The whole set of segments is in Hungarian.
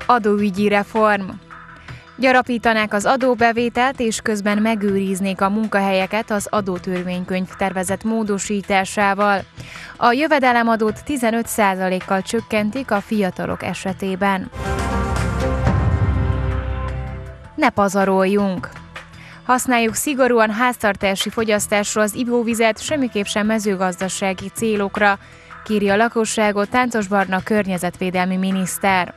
Adóügyi reform. Gyarapítanák az adóbevételt, és közben megőriznék a munkahelyeket az adótörvénykönyv tervezett módosításával. A jövedelemadót 15%-kal csökkentik a fiatalok esetében. Ne pazaroljunk! Használjuk szigorúan háztartási fogyasztásra az ivóvizet, semmiképp sem mezőgazdasági célokra, kéri a lakosságot Táncos Barna környezetvédelmi miniszter.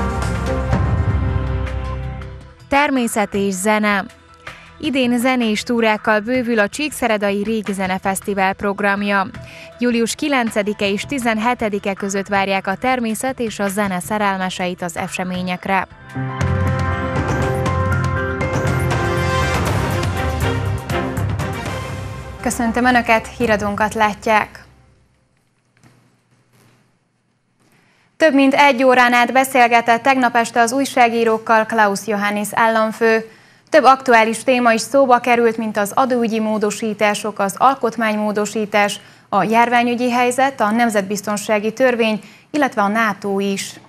Természet és zene. Idén zenés túrákkal bővül a Csíkszeredai Régi Zenefesztivál programja. Július 9-e és 17-e között várják a természet és a zene szerelmeseit az eseményekre. Köszöntöm Önöket, híradónkat látják! Több mint 1 órán át beszélgetett tegnap este az újságírókkal Klaus Johannis államfő. Több aktuális téma is szóba került, mint az adóügyi módosítások, az alkotmánymódosítás, a járványügyi helyzet, a nemzetbiztonsági törvény, illetve a NATO is.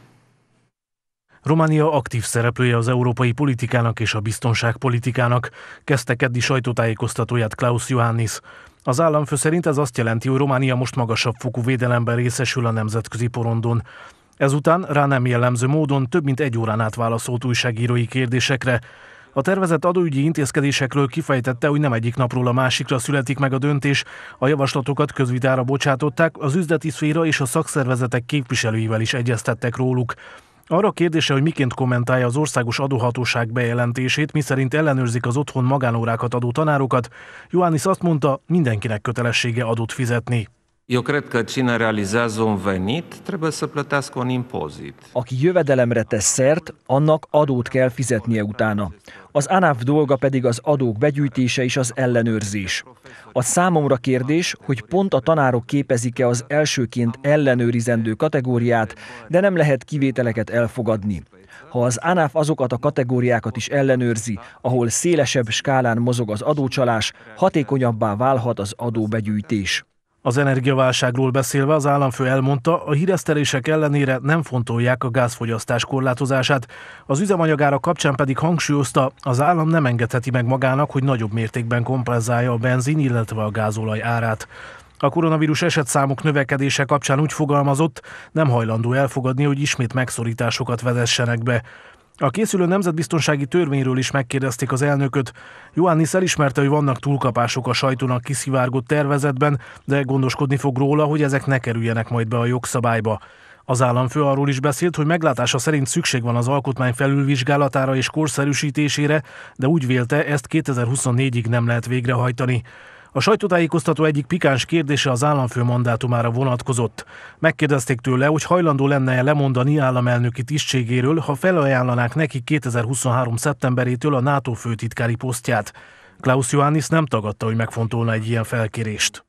Románia aktív szereplője az európai politikának és a biztonságpolitikának, kezdte keddi sajtótájékoztatóját Klaus Johannis. Az államfő szerint ez azt jelenti, hogy Románia most magasabb fokú védelemben részesül a nemzetközi porondon. Ezután rá nem jellemző módon több mint 1 órán át válaszolt újságírói kérdésekre. A tervezett adóügyi intézkedésekről kifejtette, hogy nem egyik napról a másikra születik meg a döntés, a javaslatokat közvitára bocsátották, az üzleti szféra és a szakszervezetek képviselőivel is egyeztettek róluk. Arra a kérdése, hogy miként kommentálja az országos adóhatóság bejelentését, miszerint ellenőrzik az otthon magánórákat adó tanárokat, Johannis azt mondta, mindenkinek kötelessége adót fizetni. Eu cred că cine realizează un venit trebuie să plătească un impozit. Aki jövedelemre tesz szert, annak adót kell fizetnie utána. Az ANAF dolga pedig az adók begyűjtése és az ellenőrzés. A számomra kérdés, hogy pont a tanárok képezik-e az elsőként ellenőrizendő kategóriát, de nem lehet kivételeket elfogadni. Ha az ANAF azokat a kategóriákat is ellenőrzi, ahol szélesebb skálán mozog az adócsalás, hatékonyabbá válhat az adóbegyűjtés. Az energiaválságról beszélve az államfő elmondta, a híresztelések ellenére nem fontolják a gázfogyasztás korlátozását, az üzemanyagára kapcsán pedig hangsúlyozta, az állam nem engedheti meg magának, hogy nagyobb mértékben kompenzálja a benzin, illetve a gázolaj árát. A koronavírus esetszámok növekedése kapcsán úgy fogalmazott, nem hajlandó elfogadni, hogy ismét megszorításokat vezessenek be. A készülő nemzetbiztonsági törvényről is megkérdezték az elnököt. Johannis elismerte, hogy vannak túlkapások a sajtónak kiszivárgott tervezetben, de gondoskodni fog róla, hogy ezek ne kerüljenek majd be a jogszabályba. Az államfő arról is beszélt, hogy meglátása szerint szükség van az alkotmány felülvizsgálatára és korszerűsítésére, de úgy vélte, ezt 2024-ig nem lehet végrehajtani. A sajtótájékoztató egyik pikáns kérdése az államfő mandátumára vonatkozott. Megkérdezték tőle, hogy hajlandó lenne-e lemondani államelnöki tisztségéről, ha felajánlanák neki 2023. szeptemberétől a NATO főtitkári posztját. Klaus Johannis nem tagadta, hogy megfontolna egy ilyen felkérést.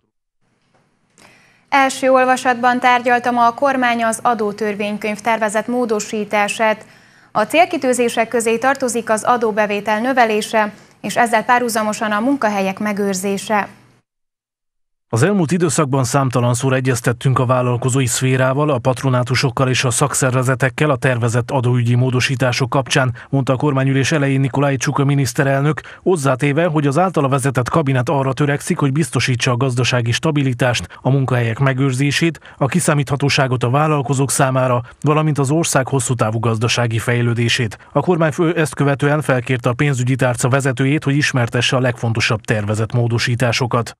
Első olvasatban tárgyalta ma a kormány az adótörvénykönyv tervezett módosítását. A célkitűzések közé tartozik az adóbevétel növelése, és ezzel párhuzamosan a munkahelyek megőrzése. Az elmúlt időszakban számtalanszor egyeztettünk a vállalkozói szférával, a patronátusokkal és a szakszervezetekkel a tervezett adóügyi módosítások kapcsán, mondta a kormányülés elején Nikolai Csuka miniszterelnök, hozzátéve, hogy az általa vezetett kabinet arra törekszik, hogy biztosítsa a gazdasági stabilitást, a munkahelyek megőrzését, a kiszámíthatóságot a vállalkozók számára, valamint az ország hosszútávú gazdasági fejlődését. A kormányfő ezt követően felkérte a pénzügyi tárca vezetőjét, hogy ismertesse a legfontosabb tervezett módosításokat.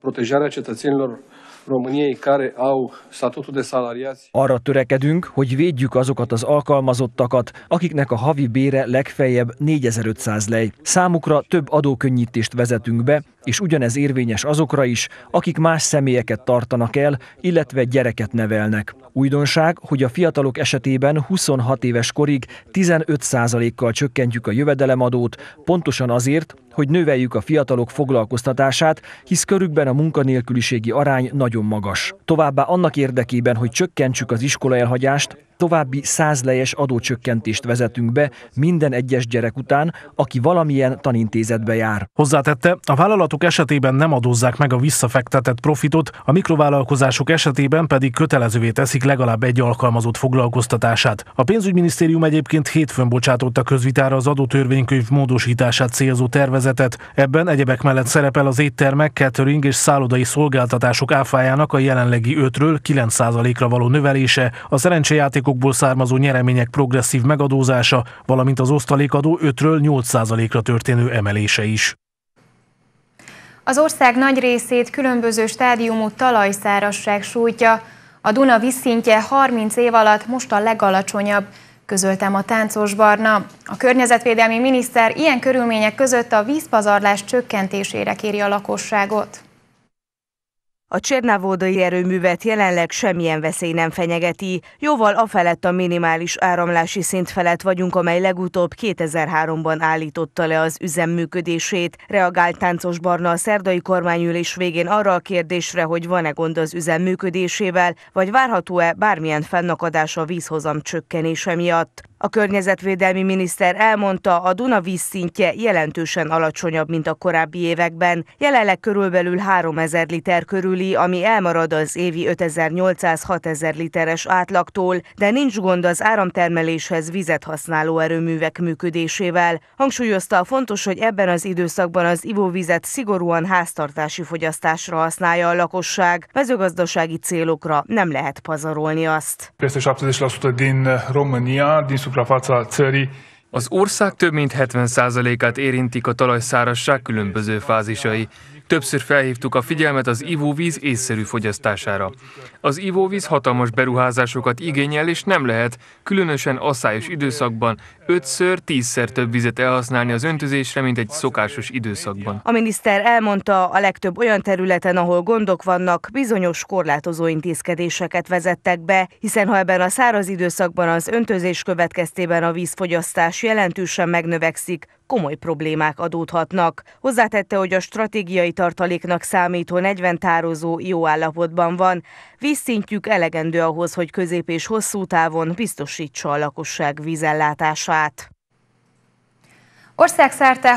Arra törekedünk, hogy védjük azokat az alkalmazottakat, akiknek a havi bére legfeljebb 4500 lej. Számukra több adókönnyítést vezetünk be, és ugyanez érvényes azokra is, akik más személyeket tartanak el, illetve gyereket nevelnek. Újdonság, hogy a fiatalok esetében 26 éves korig 15%-kal csökkentjük a jövedelemadót, pontosan azért, hogy növeljük a fiatalok foglalkoztatását, hisz körükben a munkanélküliségi arány nagyon magas. Továbbá annak érdekében, hogy csökkentsük az iskolaelhagyást, További 100 lejes adócsökkentést vezetünk be minden egyes gyerek után, aki valamilyen tanintézetbe jár. Hozzátette, a vállalatok esetében nem adózzák meg a visszafektetett profitot, a mikrovállalkozások esetében pedig kötelezővé teszik legalább egy alkalmazott foglalkoztatását. A pénzügyminisztérium egyébként hétfőn bocsátotta közvitára az adótörvénykönyv módosítását célzó tervezetet. Ebben egyebek mellett szerepel az éttermek, catering és szállodai szolgáltatások áfájának a jelenlegi 5-ről 9%-ra való növelése, a szerencsejátékokból származó nyeremények progresszív megadózása, valamint az osztalékadó 5-ről 8%-ra történő emelése is. Az ország nagy részét különböző stádiumú talajszárazság sújtja. A Duna vízszintje 30 év alatt most a legalacsonyabb, közölte a Táncos Barna. A környezetvédelmi miniszter ilyen körülmények között a vízpazarlás csökkentésére kéri a lakosságot. A Csernávodai erőművet jelenleg semmilyen veszély nem fenyegeti. Jóval afelett a minimális áramlási szint felett vagyunk, amely legutóbb 2003-ban állította le az üzem működését. Reagált Táncos Barna a szerdai kormányülés végén arra a kérdésre, hogy van-e gond az üzem működésével, vagy várható-e bármilyen fennakadás a vízhozam csökkenése miatt. A környezetvédelmi miniszter elmondta, a Duna vízszintje jelentősen alacsonyabb, mint a korábbi években. Jelenleg körülbelül 3000 liter körüli, ami elmarad az évi 5800-6000 literes átlagtól, de nincs gond az áramtermeléshez vizet használó erőművek működésével. Hangsúlyozta, fontos, hogy ebben az időszakban az ivóvizet szigorúan háztartási fogyasztásra használja a lakosság. Mezőgazdasági célokra nem lehet pazarolni azt. Az ország több mint 70%-át érintik a talajszárazság különböző fázisai. Többször felhívtuk a figyelmet az ivóvíz észszerű fogyasztására. Az ivóvíz hatalmas beruházásokat igényel, és nem lehet, különösen asszályos időszakban 5-10-szer több vizet elhasználni az öntözésre, mint egy szokásos időszakban. A miniszter elmondta, a legtöbb olyan területen, ahol gondok vannak, bizonyos korlátozó intézkedéseket vezettek be, hiszen ha ebben a száraz időszakban az öntözés következtében a vízfogyasztás jelentősen megnövekszik, komoly problémák adódhatnak. Hozzátette, hogy a stratégiai tartaléknak számító 40 tározó jó állapotban van. Vízszintjük elegendő ahhoz, hogy közép és hosszú távon biztosítsa a lakosság vízellátását. Országszerte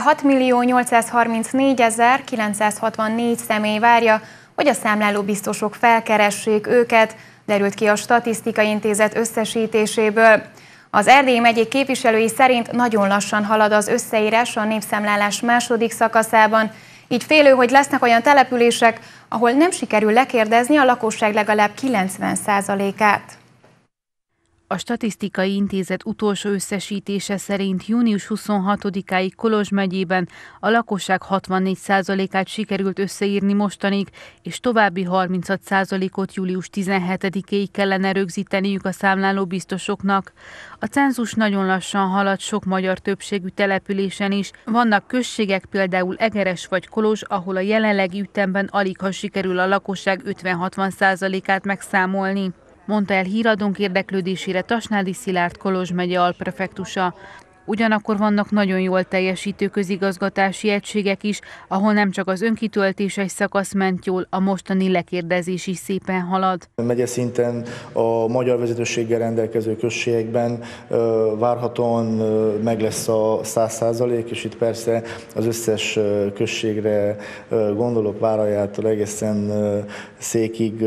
6.834.964 személy várja, hogy a számlálóbiztosok felkeressék őket, derült ki a Statisztikai Intézet összesítéséből. Az Erdélyi megyék képviselői szerint nagyon lassan halad az összeírás a népszámlálás második szakaszában, így félő, hogy lesznek olyan települések, ahol nem sikerül lekérdezni a lakosság legalább 90%-át. A Statisztikai Intézet utolsó összesítése szerint június 26-áig Kolozs megyében a lakosság 64%-át sikerült összeírni mostanig, és további 36%-ot július 17-éig kellene rögzíteniük a számlálóbiztosoknak. A cenzus nagyon lassan halad sok magyar többségű településen is. Vannak községek, például Egeres vagy Kolozs, ahol a jelenlegi ütemben aligha sikerül a lakosság 50-60%-át megszámolni, mondta el híradónk érdeklődésére Tasnádi Szilárd, Kolozs megye alprefektusa. Ugyanakkor vannak nagyon jól teljesítő közigazgatási egységek is, ahol nem csak az önkitöltéses szakasz ment jól, a mostani lekérdezés is szépen halad. Megye szinten a magyar vezetőséggel rendelkező községekben várhatóan meg lesz a 100%, és itt persze az összes községre gondolok, Várajától egészen Székig,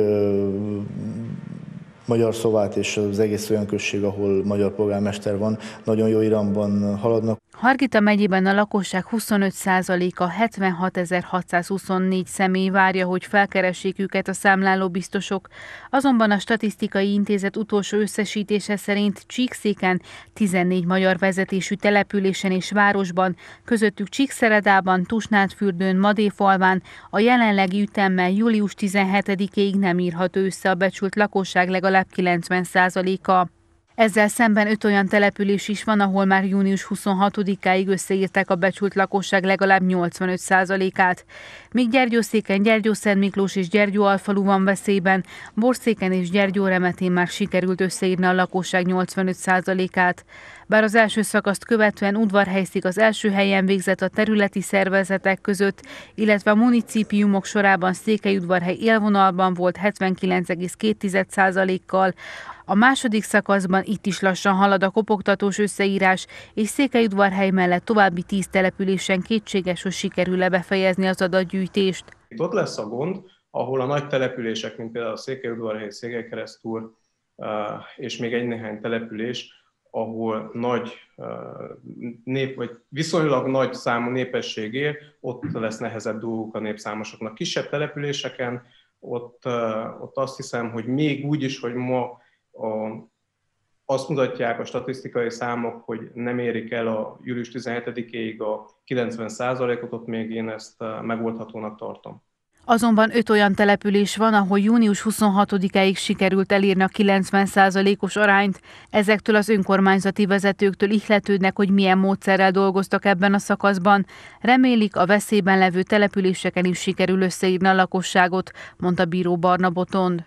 Magyar Szovát és az egész olyan község, ahol magyar polgármester van, nagyon jó iramban haladnak. Hargita megyében a lakosság 25%-a 76.624 személy várja, hogy felkeressék őket a számlálóbiztosok. Azonban a Statisztikai Intézet utolsó összesítése szerint Csíkszéken, 14 magyar vezetésű településen és városban, közöttük Csíkszeredában, Tusnádfürdőn, Madéfalván a jelenlegi ütemmel július 17-éig nem írható össze a becsült lakosság legalább 90%-a. Ezzel szemben 5 olyan település is van, ahol már június 26-áig összeírták a becsült lakosság legalább 85%-át. Míg Gyergyószéken, Gyergyószentmiklós és Gyergyóalfalu van veszélyben, Borszéken és Gyergyóremetén már sikerült összeírni a lakosság 85%-át. Bár az első szakaszt követően Udvarhelyszék az első helyen végzett a területi szervezetek között, illetve a municipiumok sorában Székelyudvarhely élvonalban volt 79,2%-kal. A második szakaszban itt is lassan halad a kopogtatós összeírás, és Székelyudvarhely mellett további 10 településen kétséges, hogy sikerül-e befejezni az adatgyűjtést. Itt ott lesz a gond, ahol a nagy települések, mint például a Székelyudvarhely, Székelykeresztúr és még egy néhány település, ahol nagy vagy viszonylag nagy számú népesség él, ott lesz nehezebb dolguk a népszámosoknak. Kisebb településeken ott azt hiszem, hogy még úgy is, hogy ma azt mutatják a statisztikai számok, hogy nem érik el a július 17-éig a 90%-ot, ott még én ezt megoldhatónak tartom. Azonban 5 olyan település van, ahol június 26-áig sikerült elérni a 90%-os arányt. Ezektől az önkormányzati vezetőktől ihletődnek, hogy milyen módszerrel dolgoztak ebben a szakaszban. Remélik, a veszélyben levő településeken is sikerül összeírni a lakosságot, mondta bíró Barna Botond.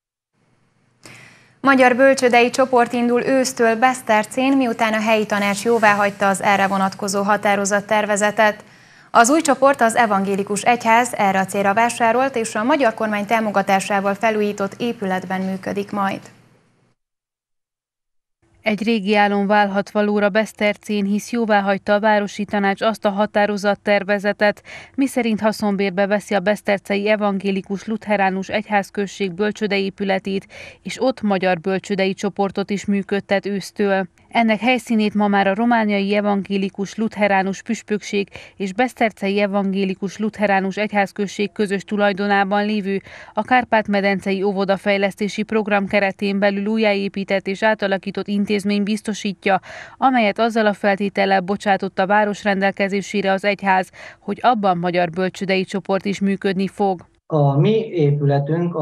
Magyar bölcsődei csoport indul ősztől Besztercén, miután a helyi tanács jóváhagyta az erre vonatkozó határozattervezetet. Az új csoport az evangélikus egyház erre a célra vásárolt és a magyar kormány támogatásával felújított épületben működik majd. Egy régi álom válhat valóra Besztercén, hisz jóváhagyta a városi tanács azt a határozattervezetet, miszerint haszonbérbe veszi a besztercei evangélikus lutheránus egyházközség bölcsődei épületét, és ott magyar bölcsődei csoportot is működtet ősztől. Ennek helyszínét ma már a romániai evangélikus lutheránus püspökség és besztercei evangélikus lutheránus egyházközség közös tulajdonában lévő a Kárpát-medencei óvodafejlesztési program keretén belül újjáépített és átalakított intézmény biztosítja, amelyet azzal a feltétellel bocsátott a város rendelkezésére az egyház, hogy abban magyar bölcsődei csoport is működni fog. A mi épületünk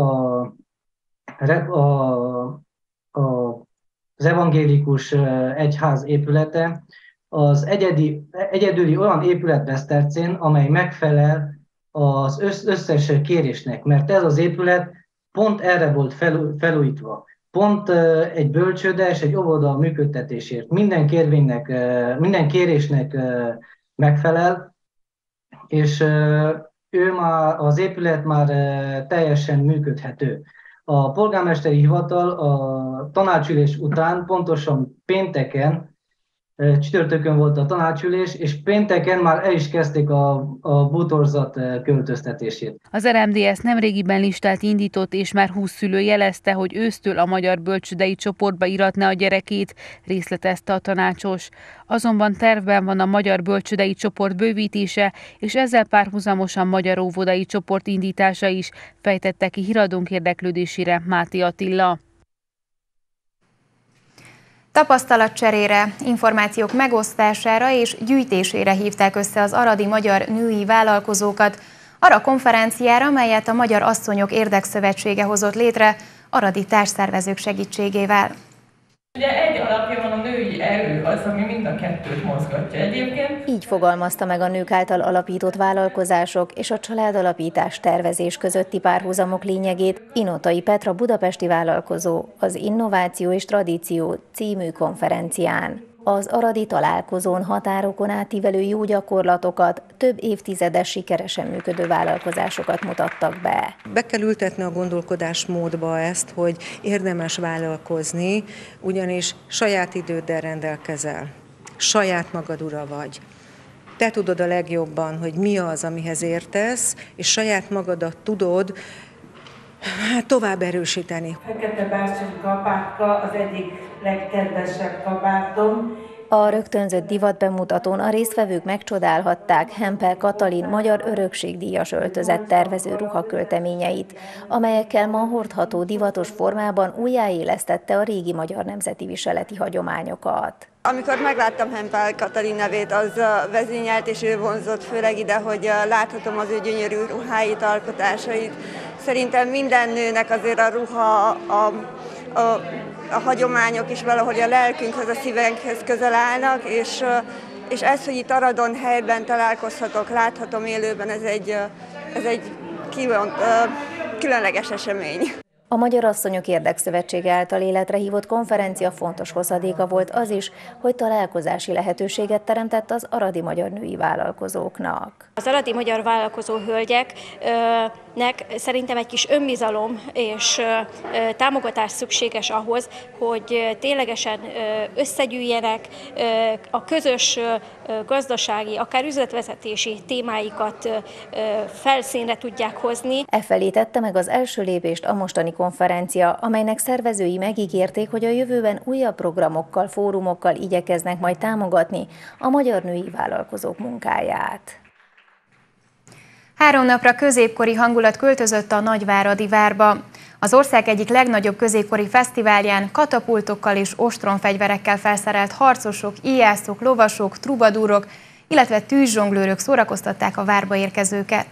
az evangélikus egyház épülete az egyedüli olyan épület Besztercén, amely megfelel az összes kérésnek, mert ez az épület pont erre volt felújítva. Pont egy bölcsőde és egy óvoda működtetésért. Minden kérésnek megfelel, és az épület már teljesen működhető. A polgármesteri hivatal a tanácsülés után, pontosan pénteken, csütörtökön volt a tanácsülés, és pénteken már el is kezdték a bútorzat költöztetését. Az RMDSZ nemrégiben listát indított, és már 20 szülő jelezte, hogy ősztől a magyar bölcsődei csoportba iratna a gyerekét, részletezte a tanácsos. Azonban tervben van a magyar bölcsődei csoport bővítése, és ezzel párhuzamosan magyar óvodai csoport indítása is, fejtette ki híradónk érdeklődésére Máté Attila. Tapasztalatcserére, információk megosztására és gyűjtésére hívták össze az aradi magyar női vállalkozókat arra konferenciára, melyet a Magyar Asszonyok Érdekszövetsége hozott létre aradi társszervezők segítségével. Ugye egy alapja van, a női erő az, ami mind a kettőt mozgatja egyébként. Így fogalmazta meg a nők által alapított vállalkozások és a családalapítás tervezés közötti párhuzamok lényegét Inotai Petra budapesti vállalkozó az Innováció és Tradíció című konferencián. Az aradi találkozón határokon átívelő jó gyakorlatokat, több évtizedes sikeresen működő vállalkozásokat mutattak be. Be kell ültetni a gondolkodásmódba ezt, hogy érdemes vállalkozni, ugyanis saját időddel rendelkezel, saját magad ura vagy. Te tudod a legjobban, hogy mi az, amihez értesz, és saját magadat tudod tovább erősíteni. Fekete bársony kabátka az egyik legkedvesebb kabátom. A rögtönzött divatbemutatón a résztvevők megcsodálhatták Hempel Katalin magyar örökségdíjas öltözett tervező ruhakölteményeit, amelyekkel ma hordható divatos formában újjáélesztette a régi magyar nemzeti viseleti hagyományokat. Amikor megláttam Hempel Katalin nevét, az vezényelt és ő vonzott főleg ide, hogy láthatom az ő gyönyörű ruháit, alkotásait. Szerintem minden nőnek azért a ruha, a hagyományok is valahogy a lelkünkhöz, a szívenkhez közel állnak, és ez, hogy itt Aradon helyben találkozhatok, láthatom élőben, ez egy különleges esemény. A Magyar Asszonyok Érdekszövetsége által életre hívott konferencia fontos hozadéka volt az is, hogy találkozási lehetőséget teremtett az aradi magyar női vállalkozóknak. Az aradi magyar vállalkozó hölgyeknek szerintem egy kis önbizalom és támogatás szükséges ahhoz, hogy ténylegesen összegyűjjenek, a közös gazdasági, akár üzletvezetési témáikat felszínre tudják hozni. Efelé tette meg az első lépést a mostani konferencia, amelynek szervezői megígérték, hogy a jövőben újabb programokkal, fórumokkal igyekeznek majd támogatni a magyar női vállalkozók munkáját. 3 napra középkori hangulat költözött a Nagyváradi Várba. Az ország egyik legnagyobb középkori fesztiválján katapultokkal és ostronfegyverekkel felszerelt harcosok, íjászok, lovasok, trubadúrok, illetve tűzzsonglőrök szórakoztatták a várba érkezőket.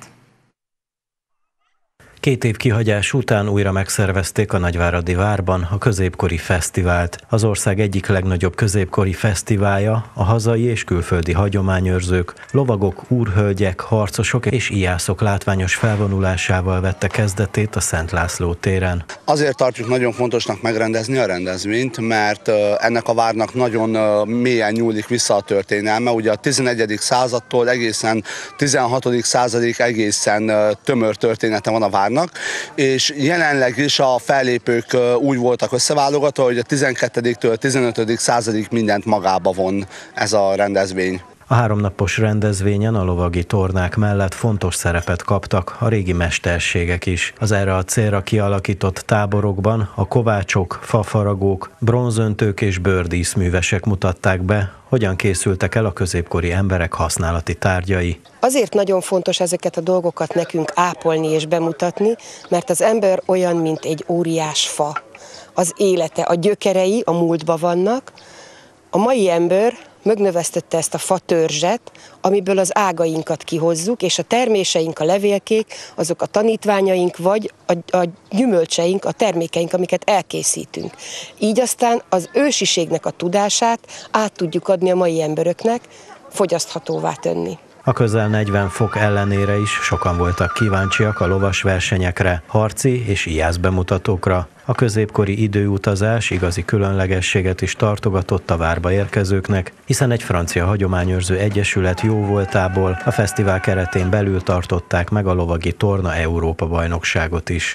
2 év kihagyás után újra megszervezték a Nagyváradi Várban a középkori fesztivált. Az ország egyik legnagyobb középkori fesztiválja a hazai és külföldi hagyományőrzők, lovagok, úrhölgyek, harcosok és íjászok látványos felvonulásával vette kezdetét a Szent László téren. Azért tartjuk nagyon fontosnak megrendezni a rendezvényt, mert ennek a várnak nagyon mélyen nyúlik vissza a történelme. Ugye a 11. századtól egészen 16. századig egészen tömör története van a várnak, és jelenleg is a fellépők úgy voltak összeválogatva, hogy a 12-től 15. századig mindent magába von ez a rendezvény. A 3 napos rendezvényen a lovagi tornák mellett fontos szerepet kaptak a régi mesterségek is. Az erre a célra kialakított táborokban a kovácsok, fafaragók, bronzöntők és bőrdíszművesek mutatták be, hogyan készültek el a középkori emberek használati tárgyai. Azért nagyon fontos ezeket a dolgokat nekünk ápolni és bemutatni, mert az ember olyan, mint egy óriás fa. Az élete, a gyökerei a múltban vannak, a mai ember megnövesztette ezt a fatörzset, amiből az ágainkat kihozzuk, és a terméseink, a levélkék, azok a tanítványaink, vagy a gyümölcseink, a termékeink, amiket elkészítünk. Így aztán az ősiségnek a tudását át tudjuk adni a mai emberöknek, fogyaszthatóvá tenni. A közel 40 fok ellenére is sokan voltak kíváncsiak a lovas versenyekre, harci és íjász bemutatókra. A középkori időutazás igazi különlegességet is tartogatott a várba érkezőknek, hiszen egy francia hagyományőrző egyesület jóvoltából a fesztivál keretén belül tartották meg a lovagi torna Európa-bajnokságot is.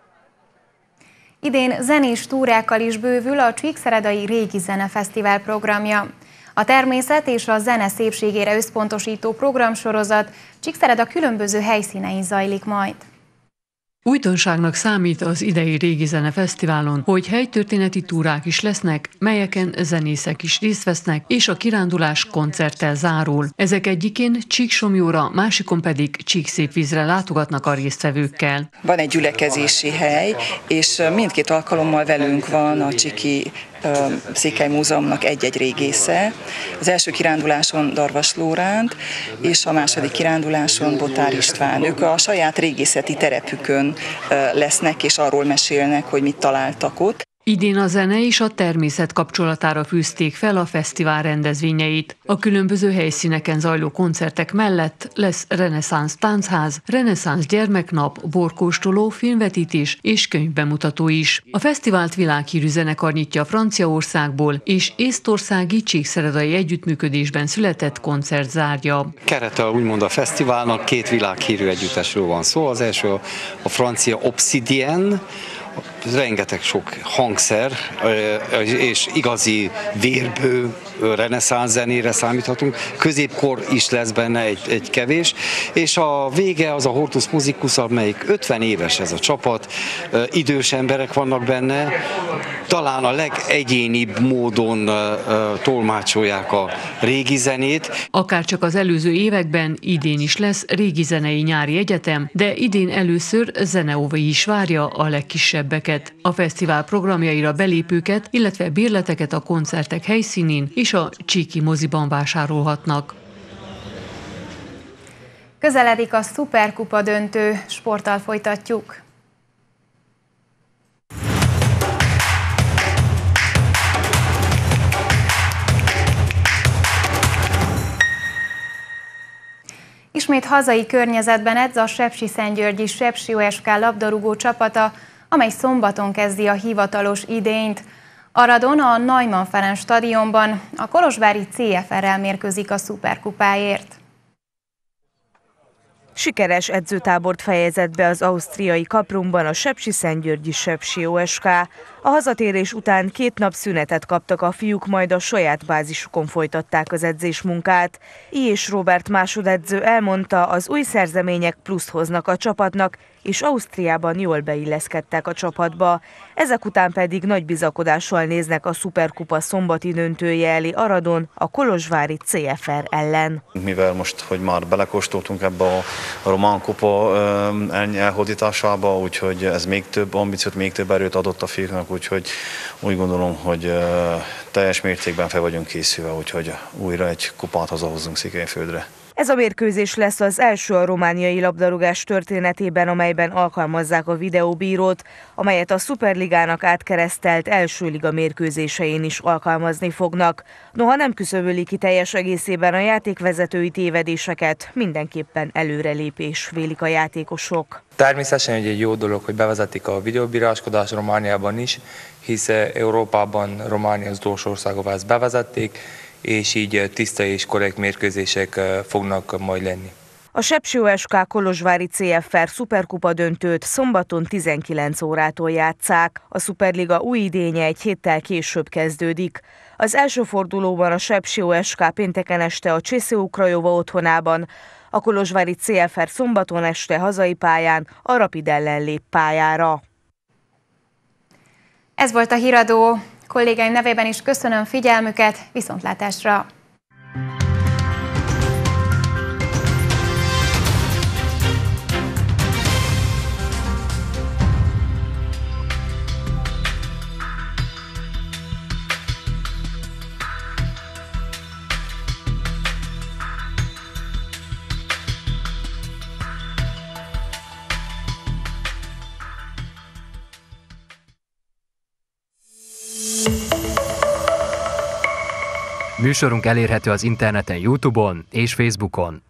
Idén zenés túrákkal is bővül a Csíkszeredai Régi Zenefesztivál programja. A természet és a zene szépségére összpontosító programsorozat Csíkszereda különböző helyszínein zajlik majd. Újdonságnak számít az idei Régi Zenefesztiválon, hogy helytörténeti túrák is lesznek, melyeken zenészek is részt vesznek, és a kirándulás koncerttel zárul. Ezek egyikén Csíksomlyóra, másikon pedig Csíkszépvízre látogatnak a résztvevőkkel. Van egy gyülekezési hely, és mindkét alkalommal velünk van a Csíki Székely Múzeumnak egy-egy régésze. Az első kiránduláson Darvas Lóránt, és a második kiránduláson Botár István. Ők a saját régészeti terepükön lesznek, és arról mesélnek, hogy mit találtak ott. Idén a zene és a természet kapcsolatára fűzték fel a fesztivál rendezvényeit. A különböző helyszíneken zajló koncertek mellett lesz reneszánsz táncház, reneszánsz gyermeknap, borkóstoló, filmvetítés és könyvbemutató is. A fesztivált világhírű zenekar nyitja Franciaországból, és észtországi csíkszeredai együttműködésben született koncert zárja. Kerete úgymond a fesztiválnak 2 világhírű együttesről van szó. Az első a francia Obsidienne, rengeteg sok hangszer és igazi vérbő reneszánsz zenére számíthatunk. Középkor is lesz benne egy kevés, és a vége az a Hortus Musicus, amelyik 50 éves ez a csapat, idős emberek vannak benne, talán a legegyénibb módon tolmácsolják a régi zenét. Akárcsak az előző években, idén is lesz régi zenei nyári egyetem, de idén először zeneóvai is várja a legkisebbeket. A fesztivál programjaira belépőket, illetve bérleteket a koncertek helyszínén és a Csíki moziban vásárolhatnak. Közeledik a Szuperkupa döntő, sporttal folytatjuk. Ismét hazai környezetben edz a Sepsiszentgyörgyi Sepsi OSK labdarúgó csapata. amely szombaton kezdi a hivatalos idényt. Aradon a Neumann Ferenc stadionban a kolozsvári CFR-rel mérkőzik a szuperkupáért. Sikeres edzőtábort fejezett be az ausztriai Kaprumban a sepsiszentgyörgyi Sepsi OSK. A hazatérés után 2 nap szünetet kaptak a fiúk, majd a saját bázisukon folytatták az edzésmunkát. És Robert másodedző elmondta, az új szerzemények pluszt hoznak a csapatnak, és Ausztriában jól beilleszkedtek a csapatba. Ezek után pedig nagy bizakodással néznek a szuperkupa szombati döntője elé Aradon a kolozsvári CFR ellen. Mivel most, hogy már belekóstoltunk ebbe a román kupa elhódításába, úgyhogy ez még több ambíciót, még több erőt adott a fiúknak, úgyhogy úgy gondolom, hogy teljes mértékben fel vagyunk készülve, úgyhogy újra egy kupát hazahozzunk Székelyföldre. Ez a mérkőzés lesz az első a romániai labdarúgás történetében, amelyben alkalmazzák a videóbírót, amelyet a Szuperligának átkeresztelt első liga mérkőzésein is alkalmazni fognak. Noha nem küszöböli ki teljes egészében a játékvezetői tévedéseket, mindenképpen előrelépés, vélik a játékosok. Természetesen egy jó dolog, hogy bevezetik a videóbíráskodást Romániában is, hisz Európában Románia az utolsó ország, ahol ezt bevezették, és így tiszta és korrekt mérkőzések fognak majd lenni. A Sepsi OSK kolozsvári CFR szuperkupa döntőt szombaton 19 órától játsszák. A Szuperliga új idénye egy héttel később kezdődik. Az első fordulóban a Sepsi OSK pénteken este a CSKA Craiova otthonában, a kolozsvári CFR szombaton este hazai pályán a Rapid ellen lép pályára. Ez volt a Híradó. Kollégáim nevében is köszönöm figyelmüket, viszontlátásra! Műsorunk elérhető az interneten, YouTube-on és Facebookon.